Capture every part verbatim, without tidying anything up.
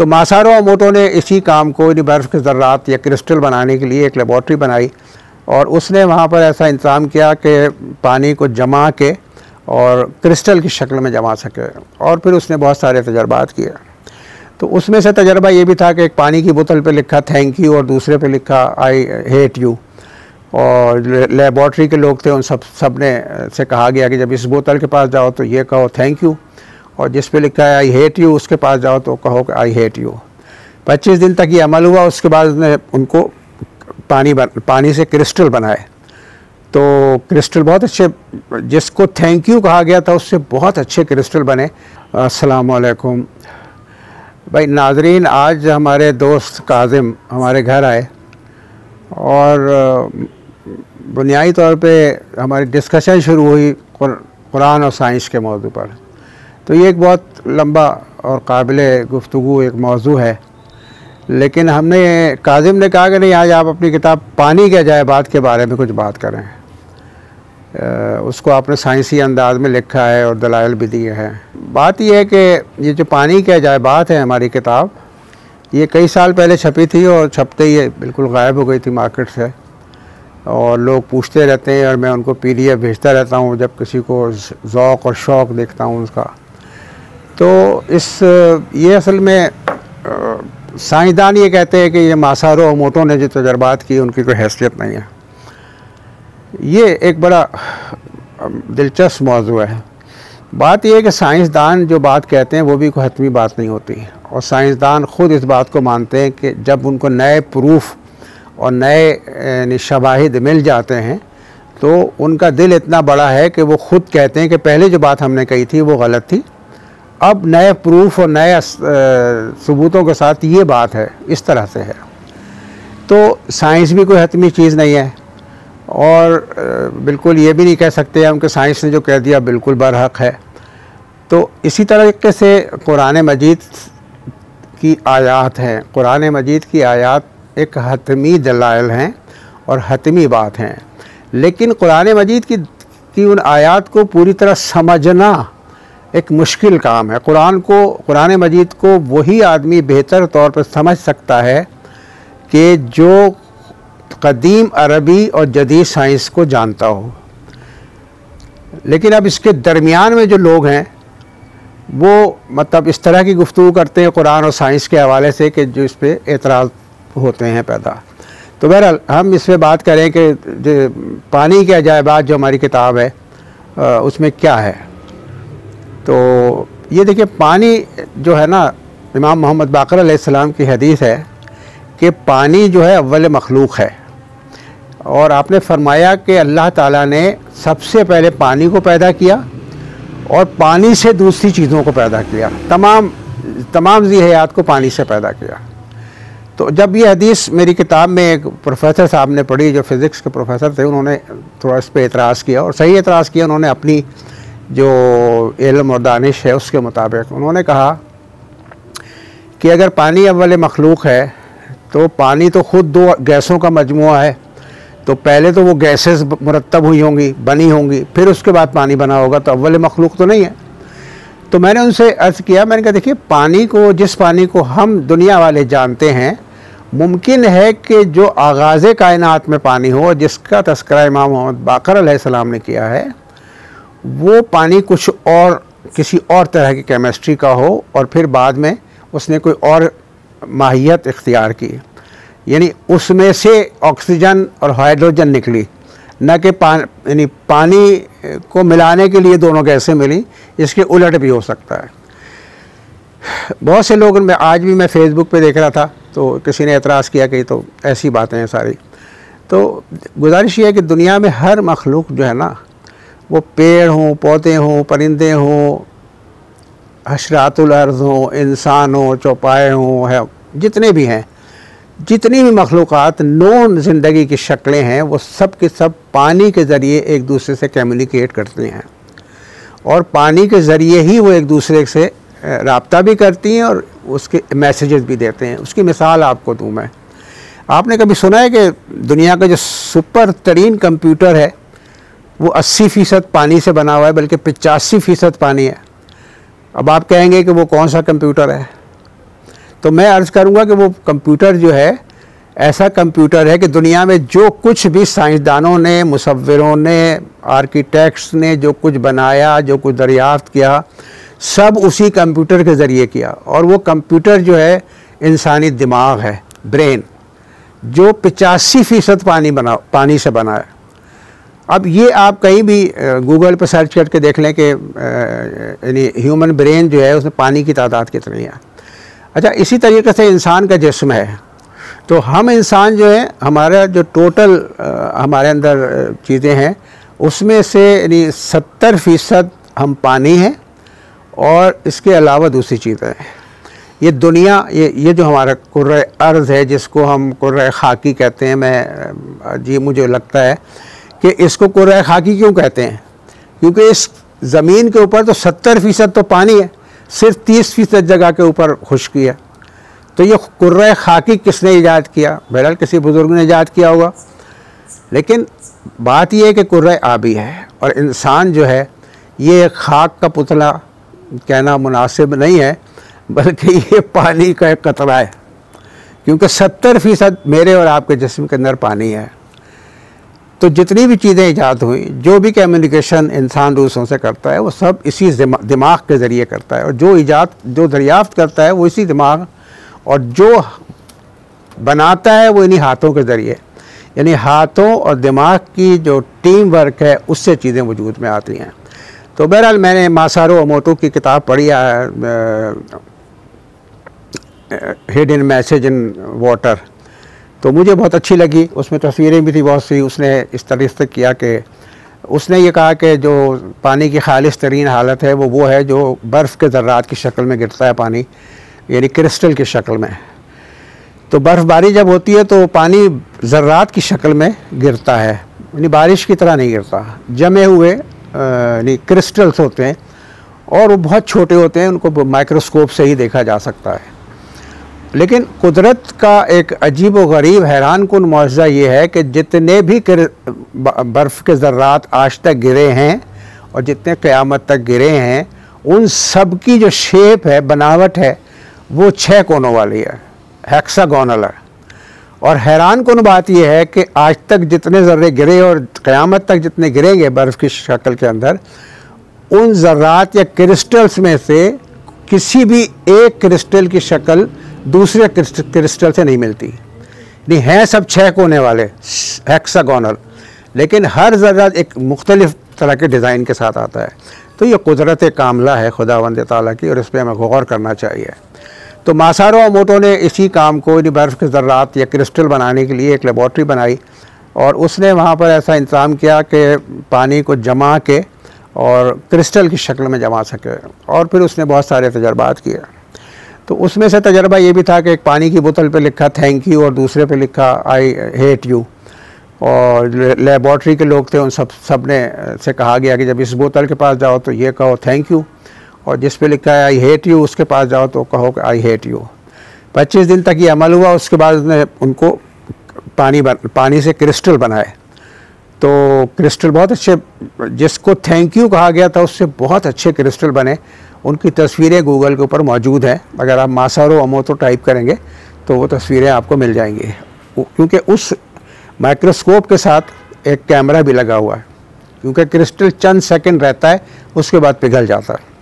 तो मासारू इमोटो ने इसी काम को, यानी बर्फ़ के ज़र्रात या क्रिस्टल बनाने के लिए एक लेबॉर्ट्री बनाई और उसने वहाँ पर ऐसा इंतज़ाम किया कि पानी को जमा के और क्रिस्टल की शक्ल में जमा सके। और फिर उसने बहुत सारे तजर्बात किए। तो उसमें से तजर्बा ये भी था कि एक पानी की बोतल पे लिखा थैंक यू और दूसरे पे लिखा आई हेट यू। और लेबॉर्ट्री के लोग थे, उन सब सब ने से कहा गया कि जब इस बोतल के पास जाओ तो ये कहो थैंक यू, और जिस पे लिखा है आई हेट यू उसके पास जाओ तो कहो कि आई हेट यू। पच्चीस दिन तक ये अमल हुआ। उसके बाद उसने उनको पानी बन, पानी से क्रिस्टल बनाए। तो क्रिस्टल बहुत अच्छे, जिसको थैंक यू कहा गया था उससे बहुत अच्छे क्रिस्टल बने। अस्सलाम वालेकुम भाई नाजरीन, आज हमारे दोस्त काजिम हमारे घर आए और बुनियादी तौर पे हमारी डिस्कशन शुरू हुई कुरान और साइंस के मौजू पर। तो ये एक बहुत लंबा और काबिल गुफ्तगू एक मौजू है, लेकिन हमने काजिम ने कहा कि नहीं, आज आप अपनी किताब पानी के अजायबात के बारे में कुछ बात करें। आ, उसको आपने साइंसी अंदाज में लिखा है और दलाइल भी दिए हैं। बात यह है कि ये जो पानी के अजायबात है हमारी किताब, ये कई साल पहले छपी थी और छपते ही बिल्कुल गायब हो गई थी मार्केट से। और लोग पूछते रहते हैं और मैं उनको पीडीएफ भेजता रहता हूँ जब किसी को ज़ौक़ और शौक़ देखता हूँ उसका। तो इस ये असल में साइंसदान ये कहते हैं कि ये मासारू इमोटो ने जो तजर्बात किए उनकी कोई हैसियत नहीं है। ये एक बड़ा दिलचस्प मौजू है। बात यह है कि साइंसदान जो बात कहते हैं वो भी कोई हतमी बात नहीं होती, और साइंसदान ख़ुद इस बात को मानते हैं कि जब उनको नए प्रूफ और नए शवाहिद मिल जाते हैं तो उनका दिल इतना बड़ा है कि वो ख़ुद कहते हैं कि पहले जो बात हमने कही थी वो गलत थी, अब नए प्रूफ और नए सबूतों के साथ ये बात है, इस तरह से है। तो साइंस भी कोई हतमी चीज़ नहीं है, और बिल्कुल ये भी नहीं कह सकते हम कि साइंस ने जो कह दिया बिल्कुल बरहक है। तो इसी तरीके से कुरान मजीद की आयात हैं। कुरान मजीद की आयात एक हतमी दलाइल हैं और हतमी बात हैं, लेकिन कुरान मजीद की, की उन आयात को पूरी तरह समझना एक मुश्किल काम है। कुरान को कुरान मजीद को वही आदमी बेहतर तौर पर समझ सकता है कि जो कदीम अरबी और जदीद साइंस को जानता हो। लेकिन अब इसके दरमियान में जो लोग हैं वो मतलब इस तरह की गुफ्तगू करते हैं कुरान और साइंस के हवाले से कि जो इस पर एतराज़ होते हैं पैदा। तो बहरहाल हम इस पर बात करें कि जो पानी के अजायबात जो हमारी किताब है उसमें क्या है। तो ये देखिए, पानी जो है ना, इमाम मोहम्मद बाक़र अलैहिस्सलाम की हदीस है कि पानी जो है अव्वल मखलूक है, और आपने फरमाया कि अल्लाह ताला ने सबसे पहले पानी को पैदा किया और पानी से दूसरी चीज़ों को पैदा किया, तमाम तमाम ज़ी हयात को पानी से पैदा किया। तो जब ये हदीस मेरी किताब में एक प्रोफेसर साहब ने पढ़ी, जो फ़िज़िक्स के प्रोफेसर थे, उन्होंने थोड़ा इस पर एतराज़ किया, और सही एतराज़ किया उन्होंने। अपनी जो इल्म और दानिश है उसके मुताबिक उन्होंने कहा कि अगर पानी अव्वल मखलूक है तो पानी तो ख़ुद दो गैसों का मजमुआ है। तो पहले तो वो गैसेस मुरतब हुई होंगी, बनी होंगी, फिर उसके बाद पानी बना होगा, तो अव्वल मखलूक तो नहीं है। तो मैंने उनसे अर्ज़ किया, मैंने कहा देखिए, पानी को, जिस पानी को हम दुनिया वाले जानते हैं, मुमकिन है कि जो आगाज़ कायनात में पानी हो, जिसका तज़किरा इमाम मोहम्मद बाक़र अलैहिस्सलाम ने किया है, वो पानी कुछ और, किसी और तरह की केमिस्ट्री का हो, और फिर बाद में उसने कोई और माहियत इख्तियार की, यानी उसमें से ऑक्सीजन और हाइड्रोजन निकली, न कि पा, यानी पानी को मिलाने के लिए दोनों गैसें मिली। इसके उलट भी हो सकता है। बहुत से लोग, मैं आज भी मैं फ़ेसबुक पे देख रहा था तो किसी ने एतराज़ किया कि तो ऐसी बातें हैं सारी। तो गुजारिश ये है कि दुनिया में हर मखलूक जो है ना, वो पेड़ हों, पौधे हों, परिंदे हों, हशरातुल अर्ज़ हों, इंसान हों, चौपाए हों, है जितने भी हैं, जितनी भी मखलूक़ात नॉन ज़िंदगी की शक्लें हैं, वो सब के सब पानी के ज़रिए एक दूसरे से कम्युनिकेट करती हैं, और पानी के ज़रिए ही वो एक दूसरे से राब्ता भी करती हैं और उसके मैसेजेस भी देते हैं। उसकी मिसाल आपको दूँ मैं। आपने कभी सुना है कि दुनिया का जो सुपर तरीन कंप्यूटर है वो अस्सी फ़ीसद पानी से बना हुआ है, बल्कि पचासी फ़ीसद पानी है। अब आप कहेंगे कि वो कौन सा कंप्यूटर है? तो मैं अर्ज़ करूँगा कि वो कंप्यूटर जो है ऐसा कंप्यूटर है कि दुनिया में जो कुछ भी साइंसदानों ने, मुसव्विरों ने, आर्किटेक्ट्स ने जो कुछ बनाया, जो कुछ दरियाफ्त किया, सब उसी कंप्यूटर के ज़रिए किया। और वो कंप्यूटर जो है इंसानी दिमाग है, ब्रेन, जो पचासी फ़ीसद पानी बना पानी से बना है। अब ये आप कहीं भी गूगल पर सर्च करके देख लें कि यानी ह्यूमन ब्रेन जो है उसमें पानी की तादाद कितनी है। अच्छा, इसी तरीके से इंसान का जिस्म है, तो हम इंसान जो है, हमारा जो टोटल हमारे अंदर चीज़ें हैं उसमें से यानी सत्तर फ़ीसद हम पानी हैं और इसके अलावा दूसरी चीज़ें हैं। ये दुनिया, ये ये जो हमारा कुर्रे अर्ज़ है जिसको हम कुर्रे खाकी कहते हैं, मैं जी मुझे लगता है कि इसको कुर्रे खाकी क्यों कहते हैं, क्योंकि इस ज़मीन के ऊपर तो सत्तर फ़ीसद तो पानी है, सिर्फ तीस फ़ीसद जगह के ऊपर खुश्की है। तो ये कुर्रे खाकी किसने ईजाद किया? बहरहाल किसी बुज़ुर्ग ने ईजाद किया होगा, लेकिन बात यह है कि कुर्रे आबी है और इंसान जो है ये खाक का पुतला कहना मुनासिब नहीं है, बल्कि ये पानी का एक कतरा है, क्योंकि सत्तर फ़ीसद मेरे और आपके जिस्म के अंदर पानी है। तो जितनी भी चीज़ें ईजाद हुई, जो भी कम्युनिकेशन इंसान दूसरों से करता है, वो सब इसी दिमाग के ज़रिए करता है, और जो ईजाद जो दरियाफ्त करता है वो इसी दिमाग, और जो बनाता है वो इन्हीं हाथों के ज़रिए। यानी हाथों और दिमाग की जो टीम वर्क है उससे चीज़ें वजूद में आती हैं। तो बहरहाल मैंने मासारू ओमोटो की किताब पढ़ी है, हिडन मैसेज इन वाटर, तो मुझे बहुत अच्छी लगी। उसमें तस्वीरें भी थी बहुत सी। उसने इस तरह से किया कि उसने ये कहा कि जो पानी की खालिस तरीन हालत है वो वो है जो बर्फ़ के ज़र्रात की शक्ल में गिरता है पानी, यानी क्रिस्टल की शक्ल में। तो बर्फ़बारी जब होती है तो पानी ज़र्रात की शक्ल में गिरता है, यानी बारिश की तरह नहीं गिरता। जमे हुए यानी क्रिस्टल्स होते हैं और वो बहुत छोटे होते हैं, उनको माइक्रोस्कोप से ही देखा जा सकता है। लेकिन कुदरत का एक अजीब व गरीब हैरान कुन मौजज़ा ये है कि जितने भी बर्फ़ के ज़र्रात आज तक गिरे हैं और जितने क़यामत तक गिरे हैं, उन सब की जो शेप है, बनावट है, वो छः कोनों वाली है, हेक्सागोनल है। और हैरान कुन बात यह है कि आज तक जितने ज़र्रे गिरे और क़यामत तक जितने गिरेंगे बर्फ़ की शक्ल के अंदर, उन ज़र्रात या क्रिस्टल्स में से किसी भी एक क्रिस्टल की शक्ल दूसरे क्रिस्टल से नहीं मिलती। नहीं, हैं सब छः कोने वाले हेक्सागोनल, लेकिन हर ज़र्रा एक मुख्तलिफ़ तरह के डिज़ाइन के साथ आता है। तो ये कुदरत कामला है खुदावंद ताला की, और इस पर हमें गौर करना चाहिए। तो मासारू ओमोटो ने इसी काम को, यानी बर्फ़ के ज़र्रात या क्रिस्टल बनाने के लिए एक लेबॉर्ट्री बनाई, और उसने वहाँ पर ऐसा इंतज़ाम किया कि पानी को जमा के और क्रिस्टल की शक्ल में जमा सके। और फिर उसने बहुत सारे तजर्बात किए। तो उसमें से तजर्बा ये भी था कि एक पानी की बोतल पे लिखा थैंक यू और दूसरे पे लिखा आई हेट यू। और लेबॉर्ट्री के लोग थे, उन सब सब ने से कहा गया कि जब इस बोतल के पास जाओ तो ये कहो थैंक यू, और जिस पे लिखा है आई हेट यू उसके पास जाओ तो कहो कि आई हेट यू। पच्चीस दिन तक ये अमल हुआ। उसके बाद उसने उनको पानी बन, पानी से क्रिस्टल बनाए। तो क्रिस्टल बहुत अच्छे, जिसको थैंक यू कहा गया था उससे बहुत अच्छे क्रिस्टल बने। उनकी तस्वीरें गूगल के ऊपर मौजूद हैं, अगर आप मासारू ओमोटो टाइप करेंगे तो वो तस्वीरें आपको मिल जाएंगी, क्योंकि उस माइक्रोस्कोप के साथ एक कैमरा भी लगा हुआ है, क्योंकि क्रिस्टल चंद सेकंड रहता है उसके बाद पिघल जाता है।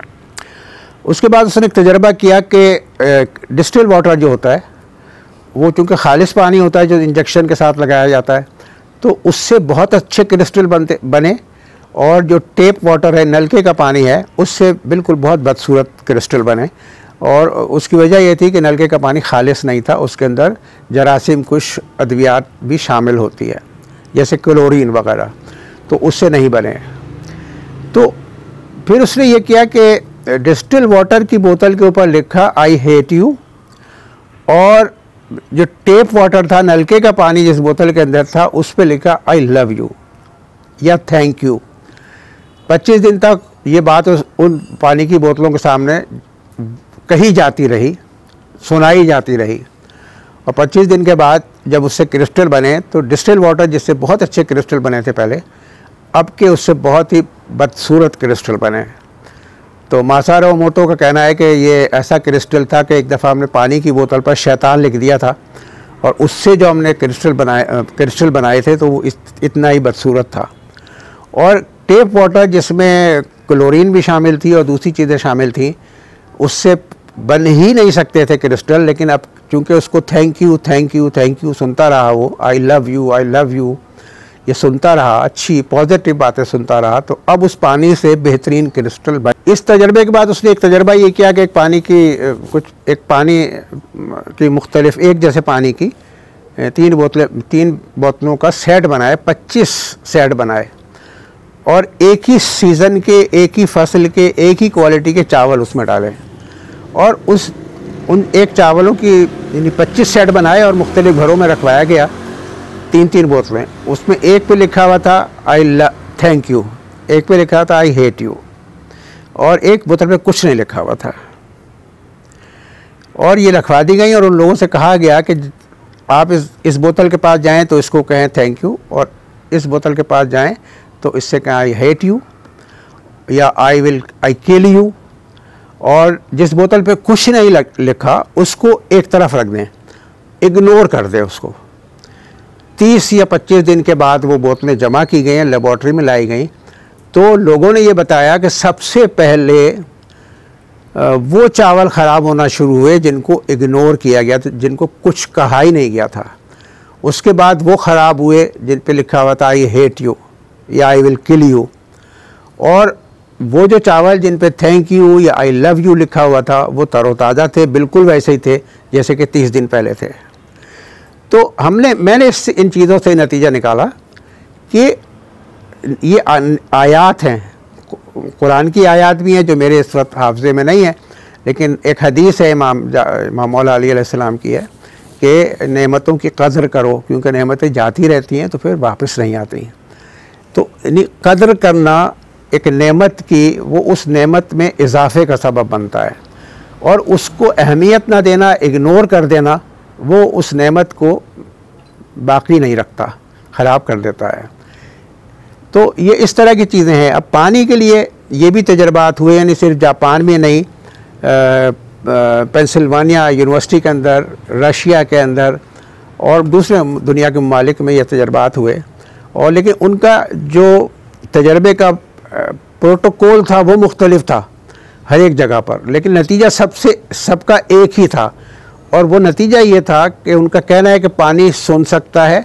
उसके बाद उसने एक तजर्बा किया कि डिस्टिल वाटर जो होता है वो चूँकि खालिश पानी होता है जो इंजेक्शन के साथ लगाया जाता है, तो उससे बहुत अच्छे क्रिस्टल बनते बने, और जो टेप वाटर है, नलके का पानी है, उससे बिल्कुल बहुत बदसूरत क्रिस्टल बने। और उसकी वजह ये थी कि नलके का पानी खालिश नहीं था, उसके अंदर जरासीम कुछ अद्वियात भी शामिल होती है जैसे क्लोरीन वगैरह, तो उससे नहीं बने। तो फिर उसने ये किया कि डिस्टिल वाटर की बोतल के ऊपर लिखा आई हेट यू, और जो टेप वाटर था, नलके का पानी जिस बोतल के अंदर था, उस पर लिखा आई लव यू या थैंक यू। पच्चीस दिन तक ये बात उन पानी की बोतलों के सामने कही जाती रही, सुनाई जाती रही, और पच्चीस दिन के बाद जब उससे क्रिस्टल बने, तो डिस्टिल वाटर जिससे बहुत अच्छे क्रिस्टल बने थे पहले, अब के उससे बहुत ही बदसूरत क्रिस्टल बने। तो मासारू मोटो का कहना है कि ये ऐसा क्रिस्टल था कि एक दफ़ा हमने पानी की बोतल पर शैतान लिख दिया था और उससे जो हमने क्रिस्टल बनाए क्रिस्टल बनाए थे तो वो इस, इतना ही बदसूरत था। और टेप वाटर जिसमें क्लोरीन भी शामिल थी और दूसरी चीज़ें शामिल थी, उससे बन ही नहीं सकते थे क्रिस्टल। लेकिन अब चूँकि उसको thank you thank you thank you सुनता रहा, वो I love you I love you ये सुनता रहा, अच्छी पॉजिटिव बातें सुनता रहा, तो अब उस पानी से बेहतरीन क्रिस्टल बन। इस तजर्बे के बाद उसने एक तजर्बा ये किया कि एक पानी की कुछ एक पानी की मुख्तलिफ एक जैसे पानी की तीन बोतलें तीन बोतलों का सेट बनाए, पच्चीस सेट बनाए और एक ही सीज़न के, एक ही फसल के, एक ही क्वालिटी के चावल उसमें डाले और उस उन एक चावलों की यानी पच्चीस सेट बनाए और मुख्तलिफ घरों में रखवाया गया, तीन तीन बोतलें। उसमें एक पे लिखा हुआ था आई लव थैंक यू, एक पे लिखा था आई हेट यू और एक बोतल पे कुछ नहीं लिखा हुआ था। और ये रखवा दी गई और उन लोगों से कहा गया कि आप इस इस बोतल के पास जाएं तो इसको कहें थैंक यू और इस बोतल के पास जाएं तो इससे कहें आई हेट यू या I will I kill you. और जिस बोतल पे कुछ नहीं लिखा उसको एक तरफ रख दें, इग्नोर कर दें उसको। तीस या पच्चीस दिन के बाद वो बोतलें जमा की गई, लेबॉर्ट्री में लाई गई, तो लोगों ने ये बताया कि सबसे पहले वो चावल ख़राब होना शुरू हुए जिनको इग्नोर किया गया था, जिनको कुछ कहा ही नहीं गया था। उसके बाद वो ख़राब हुए जिन पे लिखा हुआ था आई हेट यू या आई विल किल यू। और वो जो चावल जिन पे थैंक यू या आई लव यू लिखा हुआ था वो तरोताज़ा थे, बिल्कुल वैसे ही थे जैसे कि तीस दिन पहले थे। तो हमने मैंने इस इन चीज़ों से नतीजा निकाला कि ये आयात हैं, कुरान की आयात भी हैं जो मेरे इस वक्त हाफ़ज़े में नहीं है, लेकिन एक हदीस है इमाम इमाम मौला अली अलैहिस्सलाम की है कि नेमतों की कदर करो क्योंकि नेमतें जाती रहती हैं तो फिर वापस नहीं आती। तो कदर करना एक नेमत की, वो उस नेमत में इजाफे का सबब बनता है और उसको अहमियत ना देना, इग्नोर कर देना, वो उस नेमत को बाकी नहीं रखता, ख़राब कर देता है। तो ये इस तरह की चीज़ें हैं। अब पानी के लिए ये भी तजर्बात हुए, यानी सिर्फ जापान में नहीं, पेंसिल्वानिया यूनिवर्सिटी के अंदर, रशिया के अंदर और दूसरे दुनिया के ममालिक में ये तजर्बात हुए। और लेकिन उनका जो तजर्बे का प्रोटोकॉल था वो मुख्तलिफ था हर एक जगह पर, लेकिन नतीजा सबसे सबका एक ही था और वो नतीजा ये था कि उनका कहना है कि पानी सुन सकता है,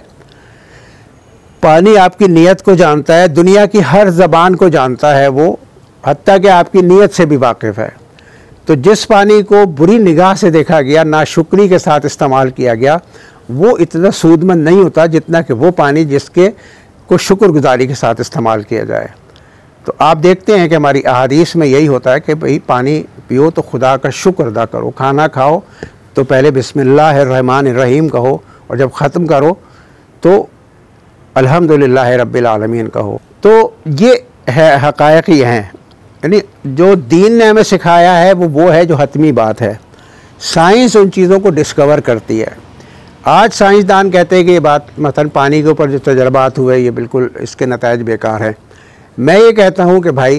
पानी आपकी नीयत को जानता है, दुनिया की हर ज़बान को जानता है वो, हत्ता कि आपकी नीयत से भी वाकिफ़ है। तो जिस पानी को बुरी निगाह से देखा गया, नाशुक्री के साथ इस्तेमाल किया गया, वो इतना सूदमंद नहीं होता जितना कि वो पानी जिसके को शुक्रगुजारी के साथ इस्तेमाल किया जाए। तो आप देखते हैं कि हमारी अहादीस में यही होता है कि भाई पानी पियो तो खुदा का शुक्र अदा करो, खाना खाओ तो पहले बिस्मिल्लाहिर्रहमानिर्रहीम कहो और जब ख़त्म करो तो अल्हम्दुलिल्लाह रब्बिल आलमीन कहो। तो ये है हक़ाइक़ ही हैं, यानी जो दीन ने हमें सिखाया है वो वो है जो हतमी बात है। साइंस उन चीज़ों को डिस्कवर करती है। आज साइंसदान कहते हैं कि ये बात मसलन पानी के ऊपर जो तजर्बात हुए ये बिल्कुल इसके नताइज बेकार हैं। मैं ये कहता हूँ कि भाई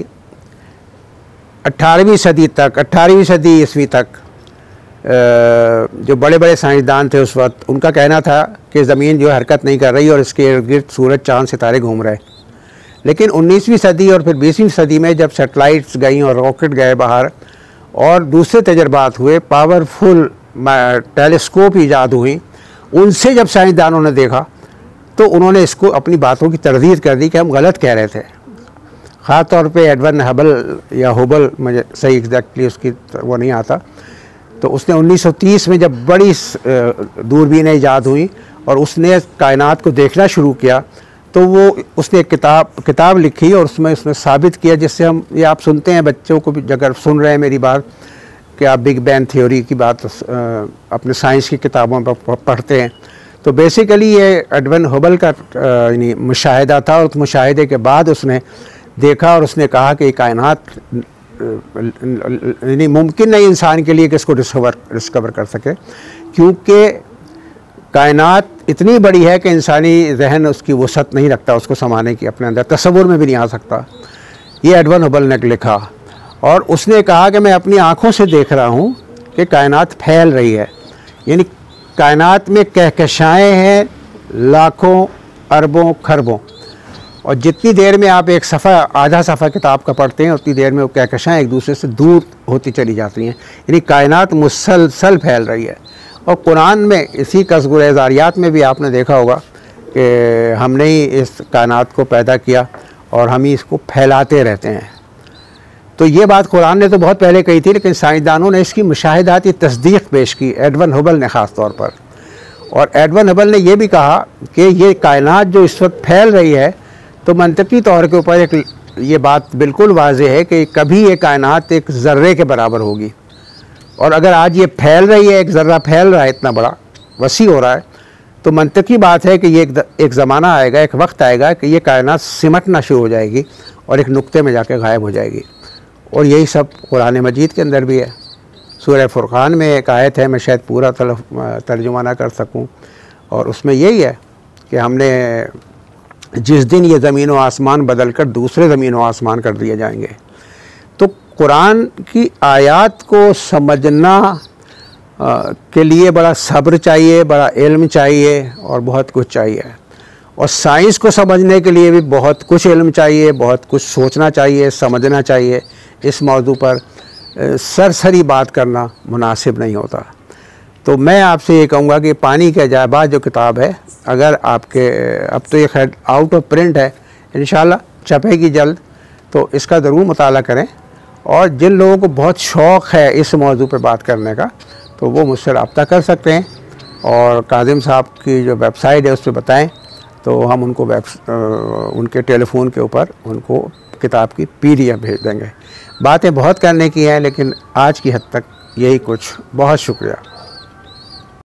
अट्ठारहवीं सदी तक, अट्ठारहवीं सदी ईस्वी तक जो बड़े बड़े साइंसदान थे उस वक्त, उनका कहना था कि ज़मीन जो हरकत नहीं कर रही और इसके इर्द गिर्द सूरज चाँद सितारे घूम रहे। लेकिन उन्नीसवीं सदी और फिर बीसवीं सदी में जब सैटेलाइट्स गई और रॉकेट गए बाहर और दूसरे तजर्बात हुए, पावरफुल टेलीस्कोप ईजाद हुई, उनसे जब साइंसदानों ने देखा तो उन्होंने इसको अपनी बातों की तरदीद कर दी कि हम गलत कह रहे थे। ख़ास तौर पे एडवन हबल या हुबल, मुझे सही एग्जैक्टली उसकी वो नहीं आता, तो उसने उन्नीस सौ तीस में जब बड़ी दूरबीनें ईजाद हुई और उसने कायनात को देखना शुरू किया तो वो उसने एक किताब किताब लिखी और उसमें उसने साबित किया, जिससे हम ये आप सुनते हैं, बच्चों को भी अगर सुन रहे हैं मेरी बात कि आप बिग बैंग थ्योरी की बात अपने साइंस की किताबों पर पढ़ते हैं, तो बेसिकली ये एडवन हबल का यानी मुशाहिदा था और उस मुशाहिदे के बाद उसने देखा और उसने कहा कि कायनात यानी मुमकिन नहीं इंसान के लिए कि इसको डिस्कवर डिस्कवर कर सके, क्योंकि कायनात इतनी बड़ी है कि इंसानी जहन उसकी वसअत नहीं रखता उसको समाने की, अपने अंदर तसव्वुर में भी नहीं आ सकता। ये एडवन हबल ने लिखा। और उसने कहा कि मैं अपनी आँखों से देख रहा हूँ कि कायनात फैल रही है, यानी कायनात में कहकशाएँ हैं लाखों अरबों खरबों, और जितनी देर में आप एक सफ़ा आधा सफ़ा किताब का पढ़ते हैं उतनी देर में वो कहकशाएँ एक दूसरे से दूर होती चली जाती हैं, यानी कायनात मुसलसल फैल रही है। और कुरान में इसी कसगुर ज़ारियात में भी आपने देखा होगा कि हमने ही इस कायनात को पैदा किया और हम ही इसको फैलाते रहते हैं। तो ये बात कुरान ने तो बहुत पहले कही थी, लेकिन साइंसदानों ने इसकी मुशाहिदाती तस्दीक पेश की, एडवन हबल ने ख़ास तौर पर। और एडवन हबल ने यह भी कहा कि ये कायनात जो इस वक्त फैल रही है, तो मंतकी तौर के ऊपर एक ये बात बिल्कुल वाज़ेह है कि कभी ये कायनात एक ज़र्रे के बराबर होगी। और अगर आज ये फैल रही है, एक ज़र्रा फैल रहा है, इतना बड़ा वसी हो रहा है, तो मंतकी बात है कि ये एक, एक ज़माना आएगा, एक वक्त आएगा कि ये कायनात सिमटना शुरू हो जाएगी और एक नुक्ते में जाके गायब हो जाएगी। और यही सब कुरान मजीद के अंदर भी है। सूरह फुरक़ान में एक आयत है, मैं शायद पूरा तर्जुमा ना कर सकूं, और उसमें यही है कि हमने जिस दिन ये ज़मीन व आसमान बदल कर दूसरे ज़मीन व आसमान कर दिए जाएंगे। तो कुरान की आयत को समझना आ, के लिए बड़ा सब्र चाहिए, बड़ा इल्म चाहिए और बहुत कुछ चाहिए। और साइंस को समझने के लिए भी बहुत कुछ इल्म चाहिए, बहुत कुछ सोचना चाहिए, समझना चाहिए। इस मौजू पर सरसरी बात करना मुनासिब नहीं होता। तो मैं आपसे ये कहूँगा कि पानी के अजायबात जो किताब है, अगर आपके, अब तो ये खैर आउट ऑफ प्रिंट है, इंशाल्लाह छपेगी जल्द, तो इसका ज़रूर मुताला करें। और जिन लोगों को बहुत शौक़ है इस मौजू पर बात करने का, तो वो मुझसे रब्ता कर सकते हैं और काज़िम साहब की जो वेबसाइट है उस पर बताएँ, तो हम उनको वेब उनके टेलीफोन के ऊपर उनको किताब की पीडीएफ भेज देंगे। बातें बहुत करने की हैं, लेकिन आज की हद तक यही कुछ। बहुत शुक्रिया।